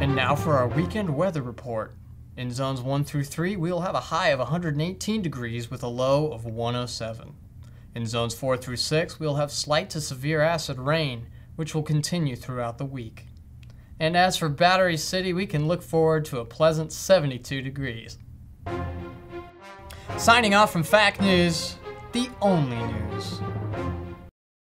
And now for our weekend weather report. In zones 1 through 3, we'll have a high of 118 degrees with a low of 107. In zones 4 through 6, we'll have slight to severe acid rain, which will continue throughout the week. And as for Battery City, we can look forward to a pleasant 72 degrees. Signing off from Fact News, the only news.